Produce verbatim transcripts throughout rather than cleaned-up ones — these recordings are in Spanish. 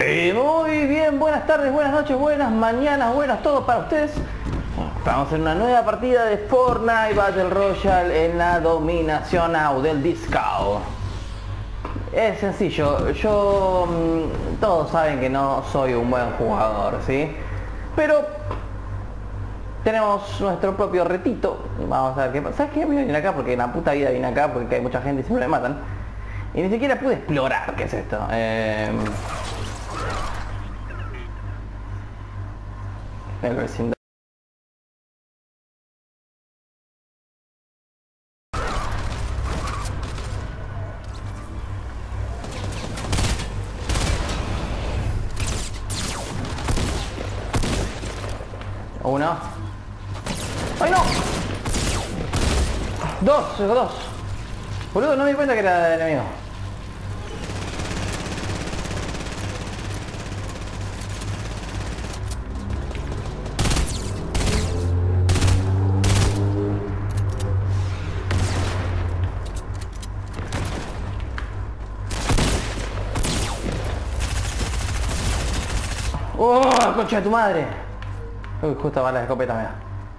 Eh, muy bien, buenas tardes, buenas noches, buenas mañanas, buenas, todo para ustedes. Estamos en una nueva partida de Fortnite Battle Royale en la dominación out del Disco. Es sencillo, yo... Mmm, todos saben que no soy un buen jugador, ¿sí? Pero tenemos nuestro propio retito. Vamos a ver qué pasa. ¿Sabes qué? Me vine acá porque en la puta vida vine acá porque hay mucha gente y siempre me matan. Y ni siquiera pude explorar qué es esto. Eh... El vecindario. Uno. ¡Ay, no! Dos, dos. Boludo, no me di cuenta que era el enemigo. ¡Oh, concha de tu madre! Uy, justo va la escopeta, mira.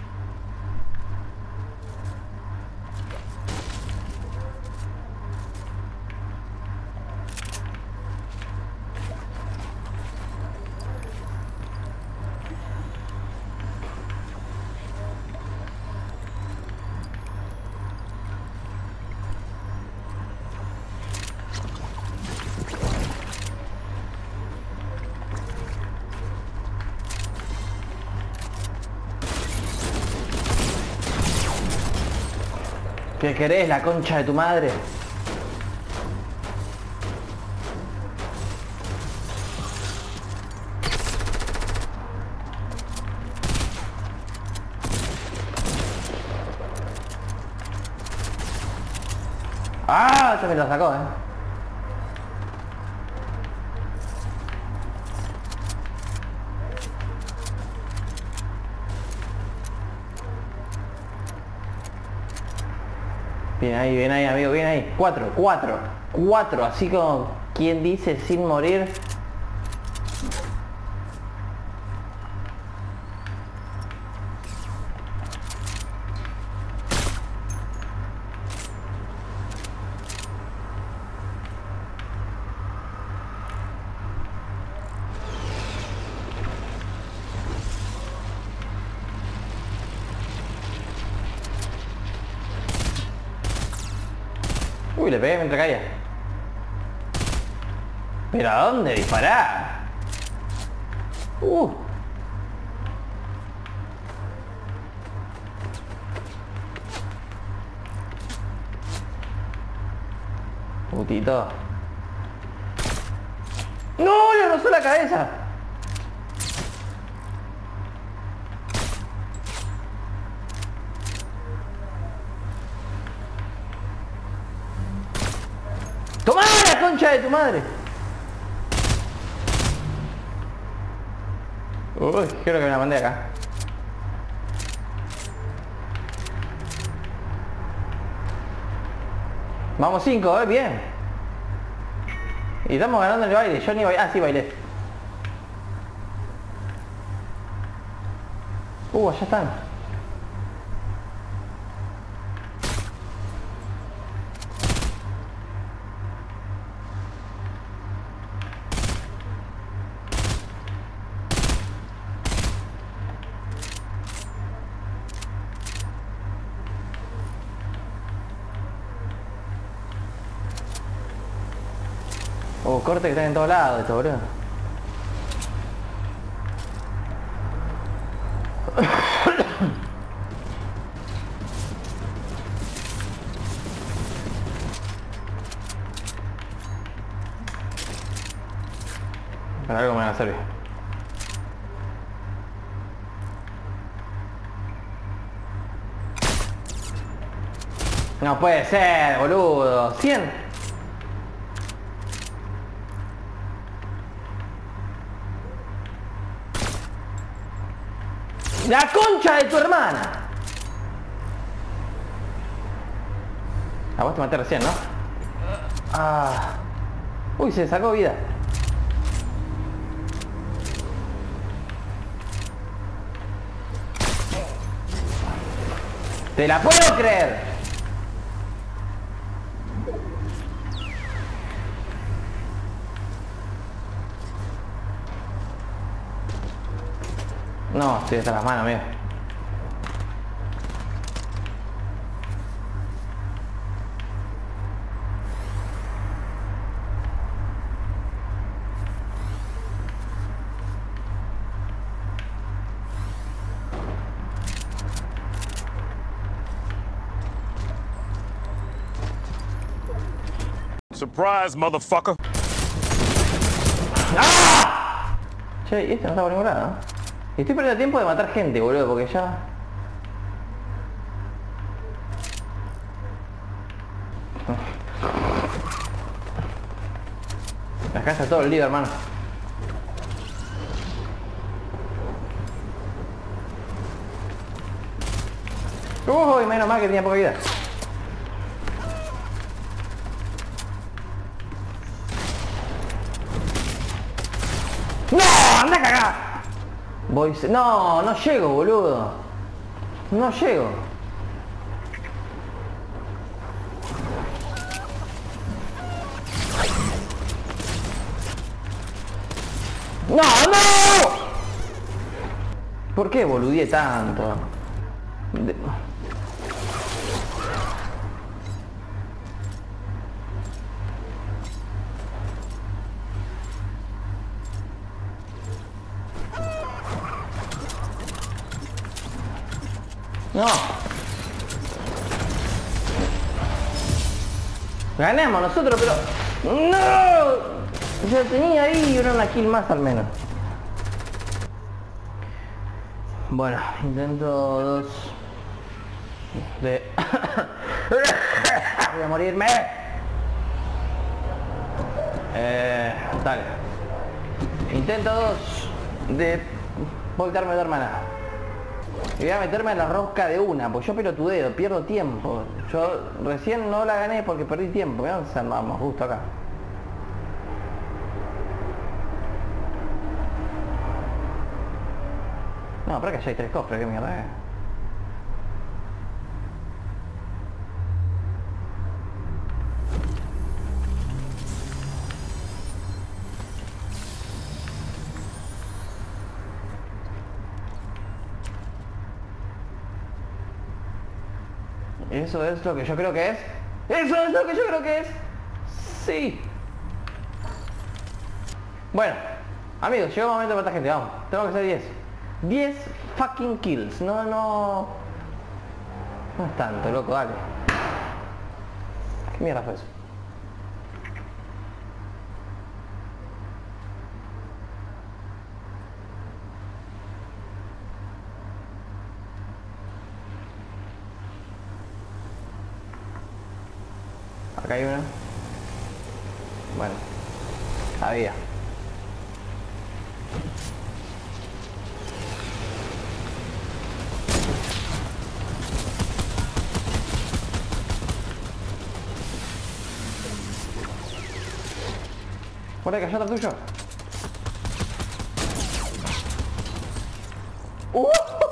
¿Qué querés, la concha de tu madre? ¡Ah! Este me lo sacó, eh. Bien ahí, bien ahí, amigo, bien ahí. Cuatro, cuatro, cuatro, así como quien dice sin morir. Uy, le pegué mientras caía. ¿Pero a dónde disparar? Uh. Putito. ¡No! Le rozó la cabeza. ¡Tomá la concha de tu madre! Uy, creo que me la mandé acá. Vamos cinco, eh, bien. Y estamos ganando el baile. Yo ni bailé. Ah, sí, bailé. Uh, allá están. Oh, corte que están en todos lados esto, boludo. Para algo me van a servir. No puede ser, boludo. cien. ¡La concha de tu hermana! A vos te maté recién, ¿no? Ah. Uy, se sacó vida. ¡Te la puedo creer! No, estoy hasta las manos, amigo. Surprise, motherfucker. ¡Ah! Che, y este no está por ningún lado, ¿no? Y estoy perdiendo tiempo de matar gente, boludo, porque ya... Acá está todo el lío, hermano. Uy, menos mal que tenía poca vida. ¡No! ¡Anda a cagar! Voy... No, no llego, boludo. No llego. ¡No, no! ¿Por qué boludeé tanto? De... No. Ganamos nosotros, pero... ¡No! Ya tenía ahí una kill más al menos. Bueno, intento dos... De... Voy a morirme. Eh... Dale. Intento dos... De... Volcarme de hermana. Y voy a meterme en la rosca de una, pues yo pelotudeo, pierdo tiempo. Yo recién no la gané porque perdí tiempo. Mirá dónde vamos, justo acá. No, pero que ya hay tres cofres, qué mierda es. Eso es lo que yo creo que es. Eso es lo que yo creo que es. Sí. Bueno, amigos, llegó el momento de matar gente, vamos. Tengo que hacer diez. diez fucking kills. No, no... No es tanto, loco, dale. ¿Qué mierda fue eso? Acá hay una. Bueno, había. Por ahí cayó atrás tuyo. ¡Uh!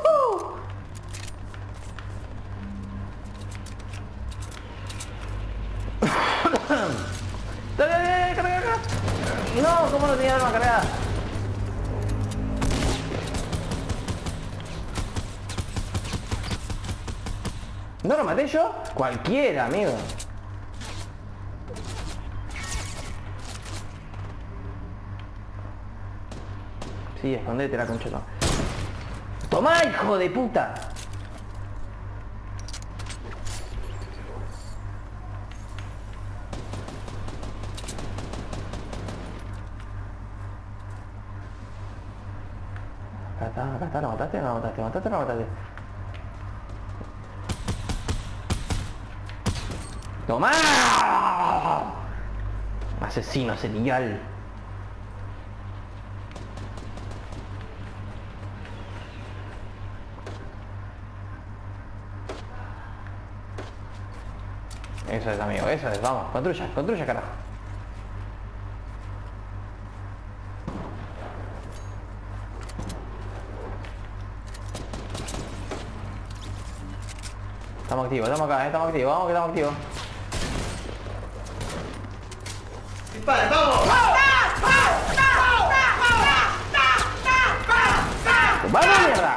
¡Dale, dale, carga, carga! No, ¿cómo no tenía arma cargada? ¿No lo maté yo? Cualquiera, amigo. Sí, escondete la concha. ¡Tomá, hijo de puta! Acá está, acá está, ¿lo mataste o no lo mataste? ¿Lo mataste o no lo mataste? ¡Tomá! Asesino serial. Eso es, amigo, eso es, vamos, construya, construya, carajo. Estamos activos, estamos acá, estamos activos, vamos que estamos activos. ¡Dispara, vamos! ¡Vamos, mierda!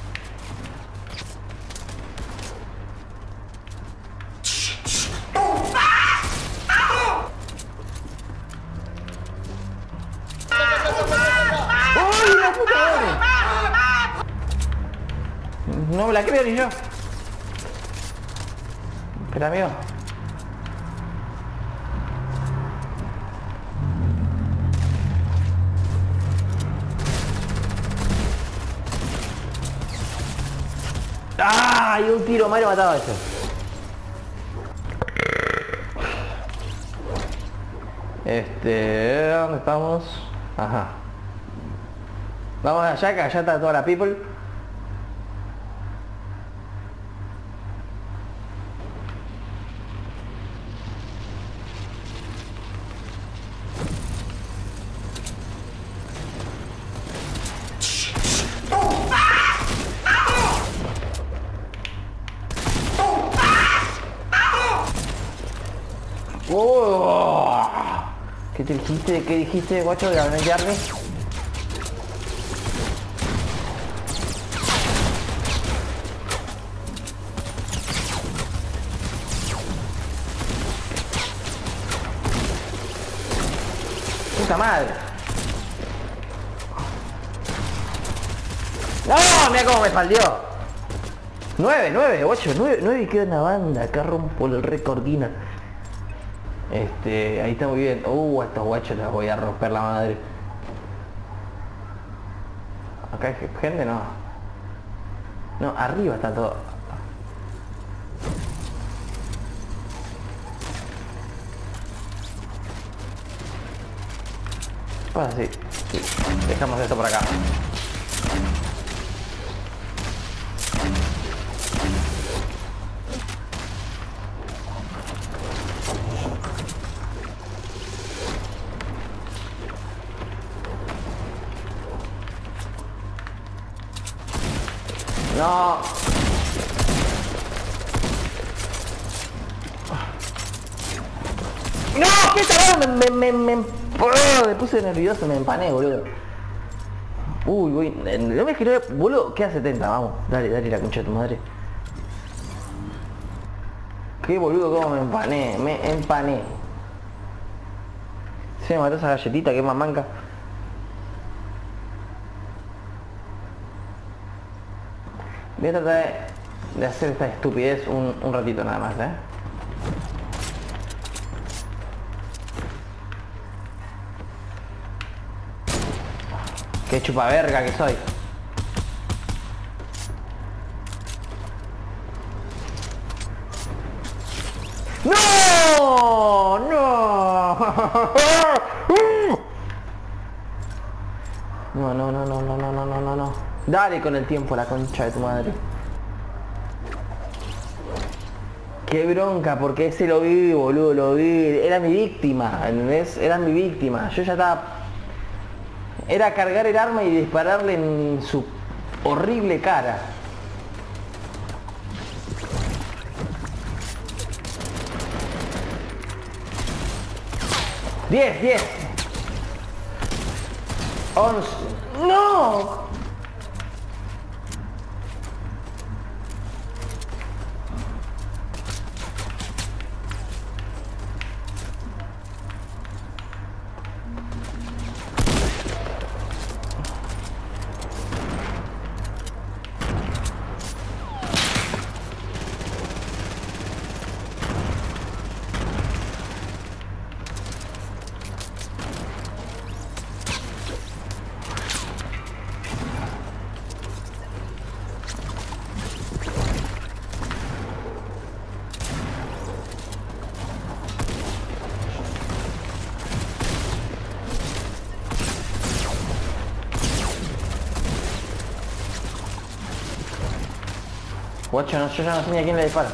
¡Uy, la puta madre! No me la creo ni yo. Espera, amigo. ¡Ah! Y un tiro Mario mataba a eso. Este... ¿Dónde estamos? Ajá. Vamos allá, que allá está toda la people. Oh, ¿qué te dijiste? ¿Qué dijiste, guacho, de arrancarme? ¡Puta madre! ¡No! Mira cómo me faldió. nueve, nueve, ocho, nueve, nueve y queda una banda. Acá rompo el récord Guinness. Este, ahí está muy bien. Uh, a estos guachos les voy a romper la madre. Acá hay gente, no. No, arriba está todo. Pues así. Sí. Dejamos esto por acá. No. No, qué tarado, me, me, me, me, me puse nervioso, me empané, boludo. Uy, voy, no me quiero, boludo, queda setenta, vamos, dale, dale la concha de tu madre. Qué boludo, cómo me empané, me empané. Se me mató esa galletita que es más manca. Voy a tratar de, de hacer esta estupidez un, un ratito nada más, ¿eh? Qué chupa verga que soy. ¡No! ¡No! No, no, no, no, no, no, no, no, no, no. Dale con el tiempo, la concha de tu madre. Qué bronca, porque ese lo vi, boludo, lo vi. Era mi víctima, ¿entendés? Era mi víctima. Yo ya estaba... Era cargar el arma y dispararle en su horrible cara. diez, diez. once. ¡No! Guacho, no, yo ya no sé ni a quién le disparo.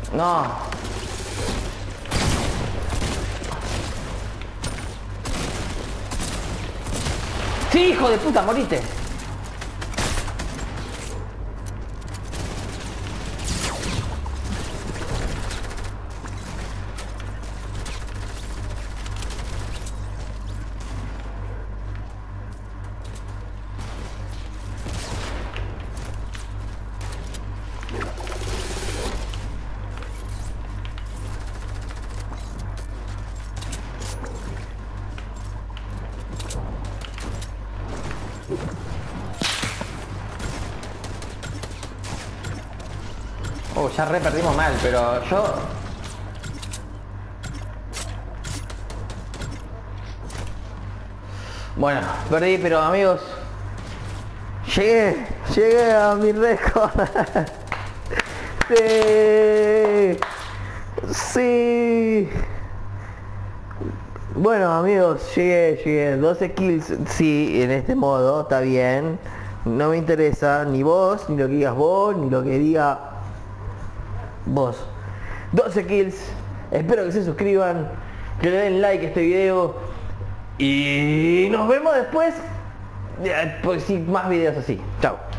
No. Sí, hijo de puta, morite. Oh, ya re perdimos mal, pero yo... Bueno, perdí, pero amigos... Llegué, llegué a mi récord. Sí, sí. Bueno amigos, llegué, llegué. doce kills, sí, en este modo, está bien. No me interesa ni vos, ni lo que digas vos, ni lo que diga vos. doce kills. Espero que se suscriban, que le den like a este video. Y nos vemos después. Pues sí, más videos así. Chao.